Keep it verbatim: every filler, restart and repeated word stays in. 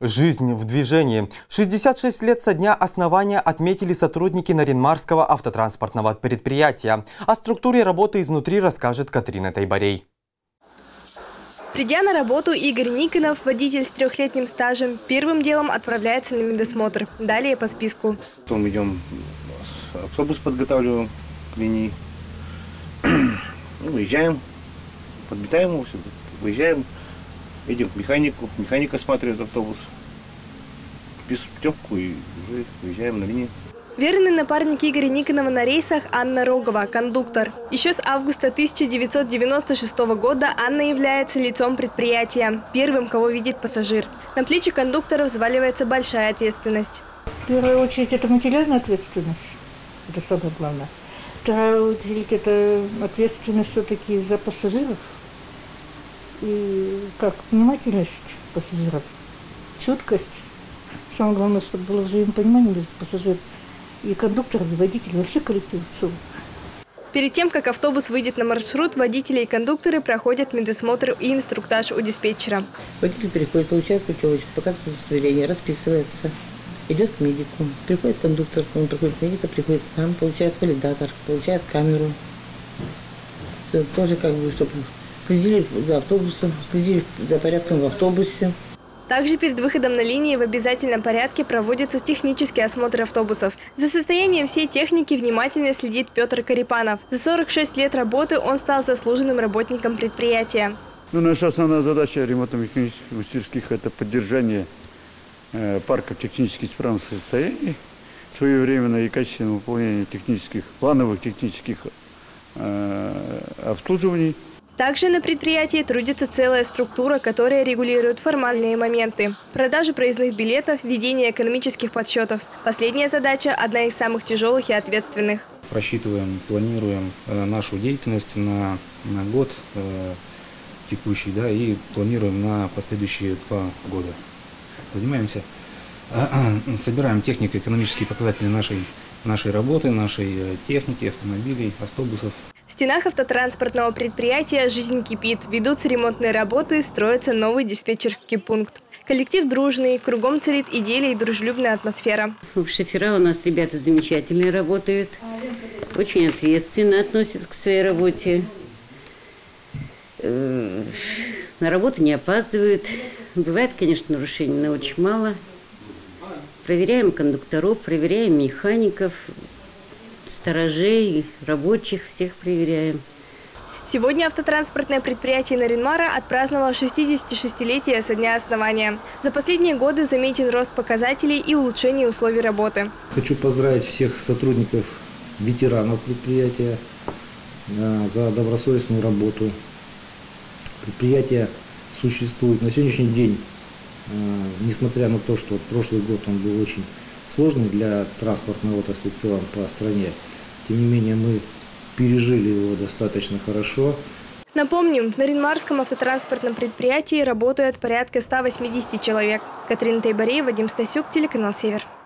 Жизнь в движении. шестьдесят шесть лет со дня основания отметили сотрудники Нарьян-Марского автотранспортного предприятия. О структуре работы изнутри расскажет Катрина Тайбарей. Придя на работу, Игорь Никонов, водитель с трехлетним стажем, первым делом отправляется на медосмотр. Далее по списку. Потом идем, автобус подготавливаем к линии. Выезжаем, подметаем его, выезжаем, едем к механику. Механик осматривает автобус, вписывает путевку и уже выезжаем на линию. Верный напарник Игоря Никонова на рейсах Анна Рогова, кондуктор. Еще с августа тысяча девятьсот девяносто шестого года Анна является лицом предприятия, первым, кого видит пассажир. На плечи кондуктора взваливается большая ответственность. В первую очередь это материальная ответственность, это самое главное. Вторая очередь это ответственность все-таки за пассажиров и как внимательность пассажиров, чуткость. Самое главное, чтобы было взаимопонимание между пассажиром и кондуктором, и водителем, вообще коллектив в целом. Перед тем, как автобус выйдет на маршрут, водители и кондукторы проходят медосмотр и инструктаж у диспетчера. Водитель переходит, получает путевочку, показывает удостоверение, расписывается, идет к медику. Приходит кондуктор, он приходит к медику, приходит к нам, получает валидатор, получает камеру. Все, тоже как бы, чтобы следили за автобусом, следили за порядком в автобусе. Также перед выходом на линии в обязательном порядке проводится технический осмотр автобусов. За состоянием всей техники внимательно следит Петр Карипанов. За сорок шесть лет работы он стал заслуженным работником предприятия. Ну, наша основная задача ремонтно-механических мастерских – это поддержание э, парка в технически исправном состоянии, своевременное и качественное выполнение технических, плановых технических э, обслуживаний. Также на предприятии трудится целая структура, которая регулирует формальные моменты. Продажу проездных билетов, ведение экономических подсчетов. Последняя задача – одна из самых тяжелых и ответственных. Просчитываем, планируем э, нашу деятельность на, на год э, текущий, да, и планируем на последующие два года. Занимаемся, э, э, собираем технико-экономические показатели нашей, нашей работы, нашей э, техники, автомобилей, автобусов. В стенах автотранспортного предприятия жизнь кипит. Ведутся ремонтные работы, строится новый диспетчерский пункт. Коллектив дружный, кругом царит идиллия и дружелюбная атмосфера. Шофера у нас ребята замечательные работают, очень ответственно относятся к своей работе. На работу не опаздывают. Бывает, конечно, нарушений, но очень мало. Проверяем кондукторов, проверяем механиков, сторожей, рабочих, всех проверяем. Сегодня автотранспортное предприятие Нарьян-Мара отпраздновало шестидесятишестилетие со дня основания. За последние годы заметен рост показателей и улучшение условий работы. Хочу поздравить всех сотрудников, ветеранов предприятия за добросовестную работу. Предприятие существует на сегодняшний день, несмотря на то, что прошлый год он был очень сложный для транспортной отрасли в целом по стране. Тем не менее, мы пережили его достаточно хорошо. Напомним, в Нарьян-Марском автотранспортном предприятии работает порядка ста восьмидесяти человек. Катрина Тайбарей, Вадим Стасюк, телеканал «Север».